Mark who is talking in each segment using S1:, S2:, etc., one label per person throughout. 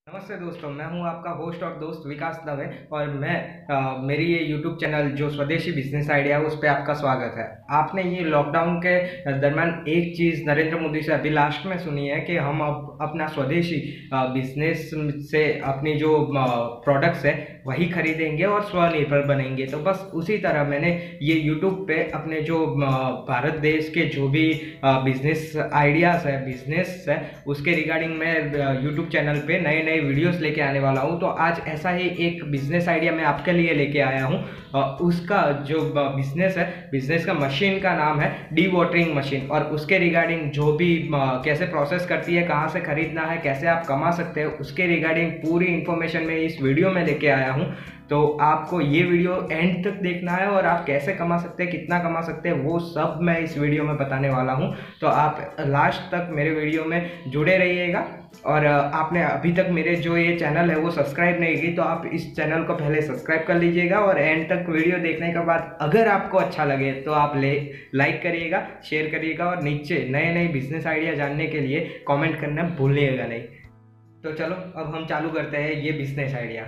S1: नमस्ते दोस्तों, मैं हूं आपका होस्ट और दोस्त विकास दवे और मेरी ये यूट्यूब चैनल जो स्वदेशी बिजनेस आइडिया है उस पर आपका स्वागत है। आपने ये लॉकडाउन के दरम्यान एक चीज़ नरेंद्र मोदी से अभी लास्ट में सुनी है कि हम अब अपना स्वदेशी बिजनेस से अपनी जो प्रोडक्ट्स है वही खरीदेंगे और स्वनिर्भर बनेंगे। तो बस उसी तरह मैंने ये यूट्यूब पे अपने जो भारत देश के जो भी बिजनेस आइडियाज़ है, बिजनेस है, उसके रिगार्डिंग मैं यूट्यूब चैनल पे नए नए वीडियोस लेके आने वाला हूँ। तो आज ऐसा ही एक बिजनेस आइडिया मैं आपके लिए लेके आया हूँ। उसका जो बिजनेस है, बिजनेस का मशीन का नाम है डी वाटरिंग मशीन, और उसके रिगार्डिंग जो भी कैसे प्रोसेस करती है, कहाँ से खरीदना है, कैसे आप कमा सकते हो, उसके रिगार्डिंग पूरी इंफॉर्मेशन मैं इस वीडियो में लेके आया हूँ। तो आपको ये वीडियो एंड तक देखना है और आप कैसे कमा सकते हैं, कितना कमा सकते हैं, वो सब मैं इस वीडियो में बताने वाला हूँ। तो आप लास्ट तक मेरे वीडियो में जुड़े रहिएगा। और आपने अभी तक मेरे जो ये चैनल है वो सब्सक्राइब नहीं की तो आप इस चैनल को पहले सब्सक्राइब कर लीजिएगा, और एंड तक वीडियो देखने के बाद अगर आपको अच्छा लगे तो आप लाइक करिएगा, शेयर करिएगा, और नीचे नए नए बिजनेस आइडिया जानने के लिए कमेंट करना भूलिएगा नहीं। तो चलो अब हम चालू करते हैं ये बिजनेस आइडिया।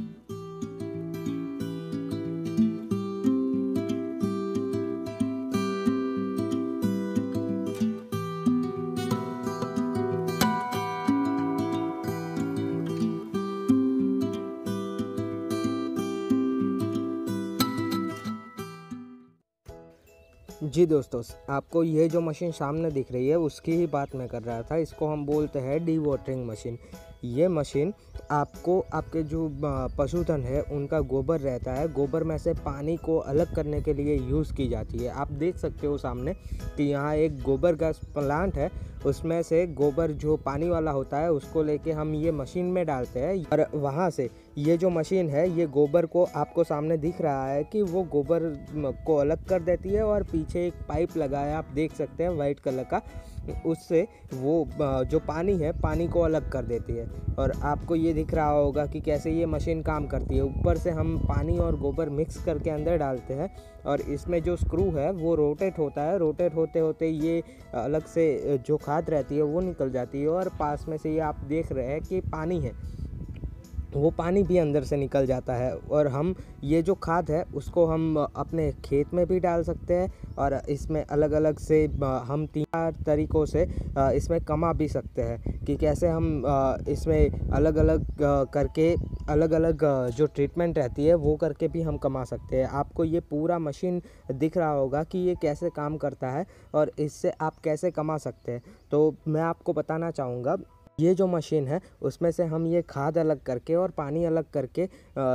S2: जी दोस्तों, आपको ये जो मशीन सामने दिख रही है उसकी ही बात मैं कर रहा था। इसको हम बोलते हैं डी वाटरिंग मशीन। ये मशीन आपको आपके जो पशुधन है उनका गोबर रहता है, गोबर में से पानी को अलग करने के लिए यूज़ की जाती है। आप देख सकते हो सामने कि यहाँ एक गोबर गैस प्लांट है, उसमें से गोबर जो पानी वाला होता है उसको लेके हम ये मशीन में डालते हैं, और वहाँ से ये जो मशीन है ये गोबर को, आपको सामने दिख रहा है कि वो गोबर को अलग कर देती है, और पीछे एक पाइप लगा है, आप देख सकते हैं वाइट कलर का, उससे वो जो पानी है पानी को अलग कर देती है। और आपको ये दिख रहा होगा कि कैसे ये मशीन काम करती है। ऊपर से हम पानी और गोबर मिक्स करके अंदर डालते हैं, और इसमें जो स्क्रू है वो रोटेट होता है। रोटेट होते होते ये अलग से जो खाद रहती है वो निकल जाती है, और पास में से ये आप देख रहे हैं कि पानी है, वो पानी भी अंदर से निकल जाता है। और हम ये जो खाद है उसको हम अपने खेत में भी डाल सकते हैं, और इसमें अलग अलग से हम 3-4 तरीक़ों से इसमें कमा भी सकते हैं कि कैसे हम इसमें अलग अलग करके अलग अलग जो ट्रीटमेंट रहती है वो करके भी हम कमा सकते हैं। आपको ये पूरा मशीन दिख रहा होगा कि ये कैसे काम करता है और इससे आप कैसे कमा सकते हैं। तो मैं आपको बताना चाहूँगा, ये जो मशीन है उसमें से हम ये खाद अलग करके और पानी अलग करके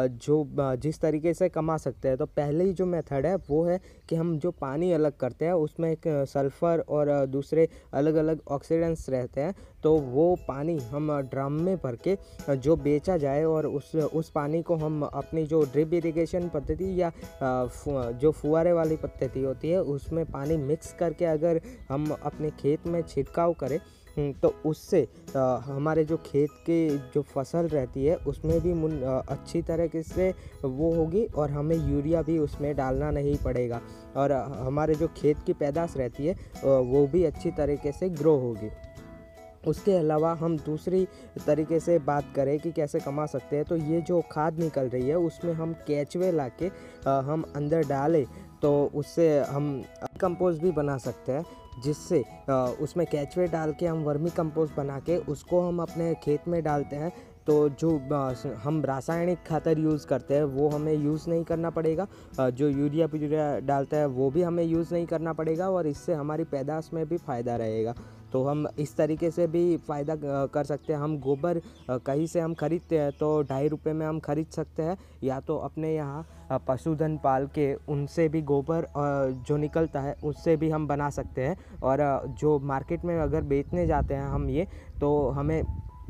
S2: जिस तरीके से कमा सकते हैं। तो पहले ही जो मेथड है वो है कि हम जो पानी अलग करते हैं उसमें एक सल्फ़र और दूसरे अलग अलग ऑक्सीडेंट्स रहते हैं, तो वो पानी हम ड्रम में भर के जो बेचा जाए, और उस पानी को हम अपनी जो ड्रिप इरिगेशन पद्धति या जो फुहारे वाली पद्धति होती है उसमें पानी मिक्स करके अगर हम अपने खेत में छिड़काव करें तो उससे हमारे जो खेत के जो फसल रहती है उसमें भी अच्छी तरीके से वो होगी, और हमें यूरिया भी उसमें डालना नहीं पड़ेगा, और हमारे जो खेत की पैदाश रहती है वो भी अच्छी तरीके से ग्रो होगी। उसके अलावा हम दूसरी तरीके से बात करें कि कैसे कमा सकते हैं, तो ये जो खाद निकल रही है उसमें हम केचुए लाके हम अंदर डालें तो उससे हम कंपोस्ट भी बना सकते हैं, जिससे उसमें केचुए डाल के हम वर्मी कंपोस्ट बना के उसको हम अपने खेत में डालते हैं। तो जो हम रासायनिक खातर यूज़ करते हैं वो हमें यूज़ नहीं करना पड़ेगा, जो यूरिया डालते हैं वो भी हमें यूज़ नहीं करना पड़ेगा, और इससे हमारी पैदाश में भी फ़ायदा रहेगा। तो हम इस तरीके से भी फ़ायदा कर सकते हैं। हम गोबर कहीं से हम ख़रीदते हैं तो ₹2.5 में हम ख़रीद सकते हैं, या तो अपने यहाँ पशुधन पाल के उनसे भी गोबर जो निकलता है उससे भी हम बना सकते हैं। और जो मार्केट में अगर बेचने जाते हैं हम ये, तो हमें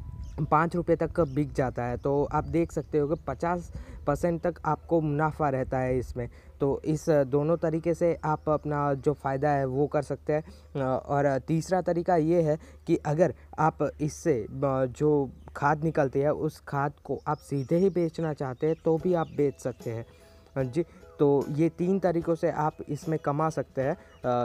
S2: ₹5 तक का बिक जाता है। तो आप देख सकते हो कि 50% तक आपको मुनाफा रहता है इसमें। तो इस दोनों तरीके से आप अपना जो फ़ायदा है वो कर सकते हैं। और तीसरा तरीका ये है कि अगर आप इससे जो खाद निकलती है उस खाद को आप सीधे ही बेचना चाहते हैं तो भी आप बेच सकते हैं। जी, तो ये 3 तरीक़ों से आप इसमें कमा सकते हैं।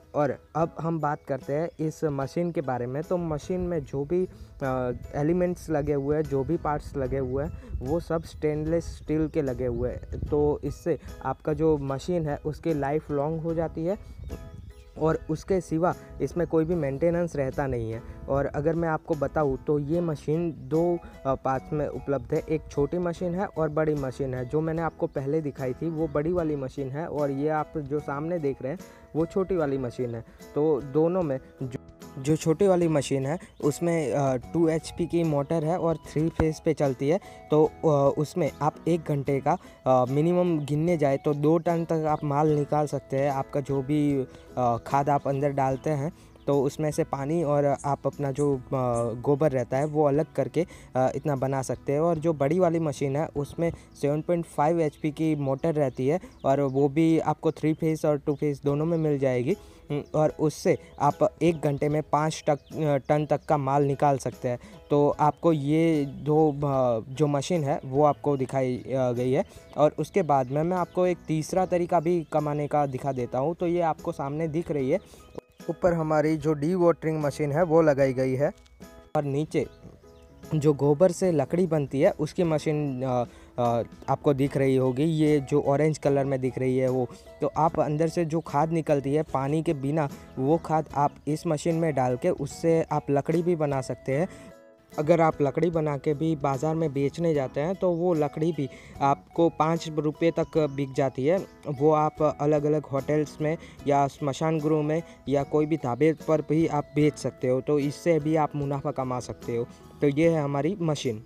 S2: और अब हम बात करते हैं इस मशीन के बारे में। तो मशीन में जो भी एलिमेंट्स लगे हुए हैं, जो भी पार्ट्स लगे हुए हैं, वो सब स्टेनलेस स्टील के लगे हुए हैं। तो इससे आपका जो मशीन है उसकी लाइफ लॉन्ग हो जाती है और उसके सिवा इसमें कोई भी मेंटेनेंस रहता नहीं है। और अगर मैं आपको बताऊं तो ये मशीन दो पार्ट्स में उपलब्ध है। एक छोटी मशीन है और बड़ी मशीन है। जो मैंने आपको पहले दिखाई थी वो बड़ी वाली मशीन है और ये आप जो सामने देख रहे हैं वो छोटी वाली मशीन है। तो दोनों में जो छोटी वाली मशीन है उसमें 2 HP की मोटर है और 3 फेज़ पे चलती है। तो उसमें आप 1 घंटे का मिनिमम गिनने जाए तो 2 टन तक आप माल निकाल सकते हैं। आपका जो भी खाद आप अंदर डालते हैं तो उसमें से पानी और आप अपना जो गोबर रहता है वो अलग करके इतना बना सकते हैं। और जो बड़ी वाली मशीन है उसमें 7.5 HP की मोटर रहती है और वो भी आपको 3 फेज़ और 2 फेज़ दोनों में मिल जाएगी। और उससे आप 1 घंटे में 5 टन तक का माल निकाल सकते हैं। तो आपको ये दो जो मशीन है वो आपको दिखाई गई है। और उसके बाद में मैं आपको एक तीसरा तरीका भी कमाने का दिखा देता हूँ। तो ये आपको सामने दिख रही है, ऊपर हमारी जो डी वाटरिंग मशीन है वो लगाई गई है और नीचे जो गोबर से लकड़ी बनती है उसकी मशीन आपको दिख रही होगी। ये जो ऑरेंज कलर में दिख रही है वो, तो आप अंदर से जो खाद निकलती है पानी के बिना, वो खाद आप इस मशीन में डाल के उससे आप लकड़ी भी बना सकते हैं। अगर आप लकड़ी बना के भी बाज़ार में बेचने जाते हैं तो वो लकड़ी भी आपको 5 रुपये तक बिक जाती है। वो आप अलग अलग होटल्स में या स्मशान गृह में या कोई भी ढाबे पर भी आप बेच सकते हो। तो इससे भी आप मुनाफा कमा सकते हो। तो ये है हमारी मशीन।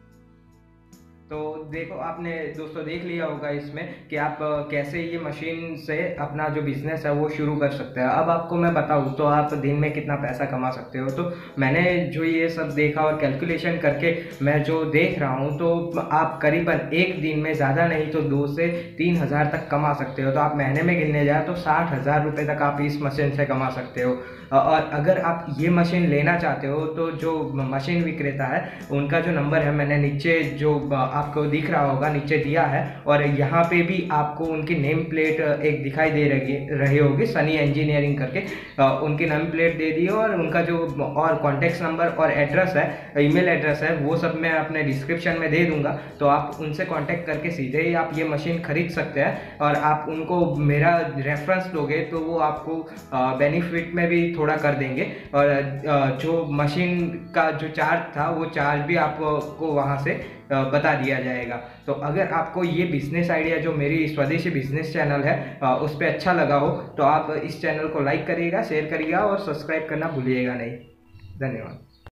S1: तो देखो, आपने दोस्तों देख लिया होगा इसमें कि आप कैसे ये मशीन से अपना जो बिजनेस है वो शुरू कर सकते हैं। अब आपको मैं बताऊं तो आप दिन में कितना पैसा कमा सकते हो। तो मैंने जो ये सब देखा और कैलकुलेशन करके मैं जो देख रहा हूं, तो आप करीबन एक दिन में ज़्यादा नहीं तो 2 से 3 हज़ार तक कमा सकते हो। तो आप महीने में गिनने जाए तो 60,000 रुपये तक आप इस मशीन से कमा सकते हो। और अगर आप ये मशीन लेना चाहते हो तो जो मशीन विक्रेता है उनका जो नंबर है मैंने नीचे जो आपको दिख रहा होगा नीचे दिया है। और यहाँ पे भी आपको उनकी नेम प्लेट एक दिखाई दे रही होगी, सनी इंजीनियरिंग करके। उनकी नेम प्लेट दे दी है और उनका जो और कॉन्टेक्ट नंबर और एड्रेस है, ईमेल एड्रेस है, वो सब मैं अपने डिस्क्रिप्शन में दे दूंगा। तो आप उनसे कांटेक्ट करके सीधे ही आप ये मशीन खरीद सकते हैं। और आप उनको मेरा रेफरेंस दोगे तो वो आपको बेनिफिट में भी थोड़ा कर देंगे। और जो मशीन का जो चार्ज था वो चार्ज भी आपको वहाँ से बता दिया जाएगा। तो अगर आपको ये बिजनेस आइडिया जो मेरी स्वदेशी बिजनेस चैनल है उस पर अच्छा लगा हो तो आप इस चैनल को लाइक करिएगा, शेयर करिएगा और सब्सक्राइब करना भूलिएगा नहीं। धन्यवाद।